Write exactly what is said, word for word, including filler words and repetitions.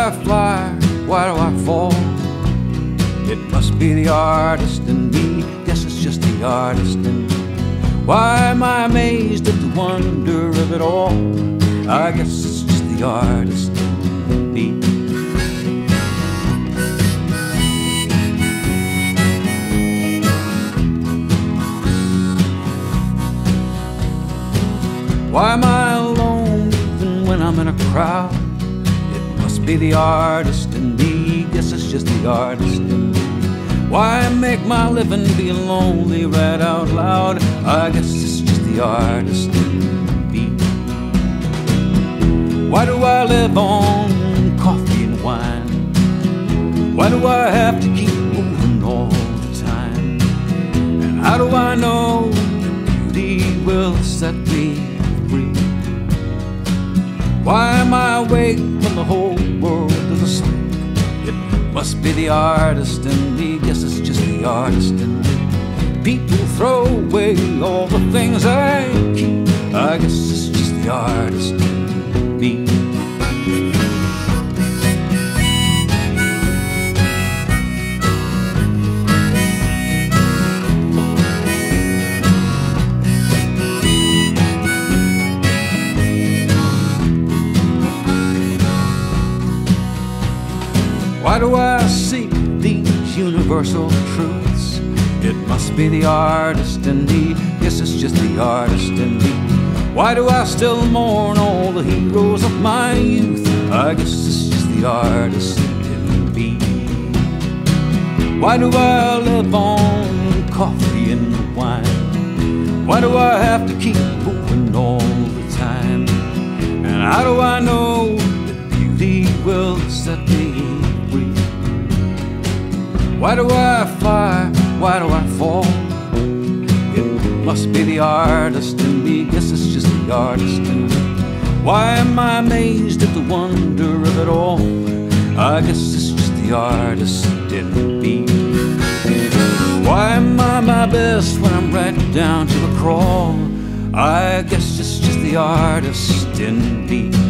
I fly? Why do I fall? It must be the artist in me. Guess it's just the artist in me. Why am I amazed at the wonder of it all? I guess it's just the artist in me. Why am I alone even when I'm in a crowd? It must be the artist in me. Guess it's just the artist in me. Why make my living being lonely right out loud? I guess it's just the artist in me. Why do I live on coffee and wine? Why do I have to keep moving all the time? And how do I know that beauty will set me free? Why am I awake when the whole world is asleep? It must be the artist in me. Guess it's just the artist in me. People throw away all the things I keep. I guess it's just the artist in me. Why do I seek these universal truths? It must be the artist in me. Guess it's just the artist in me. Why do I still mourn all the heroes of my youth? I guess it's just the artist in me. Why do I live on coffee and wine? Why do I have to keep moving all the time? And how do I know that beauty will set me free? Why do I fly? Why do I fall? It must be the artist in me. Guess it's just the artist in me. Why am I amazed at the wonder of it all? I guess it's just the artist in me. Why am I my best when I'm right down to a crawl? I guess it's just the artist in me.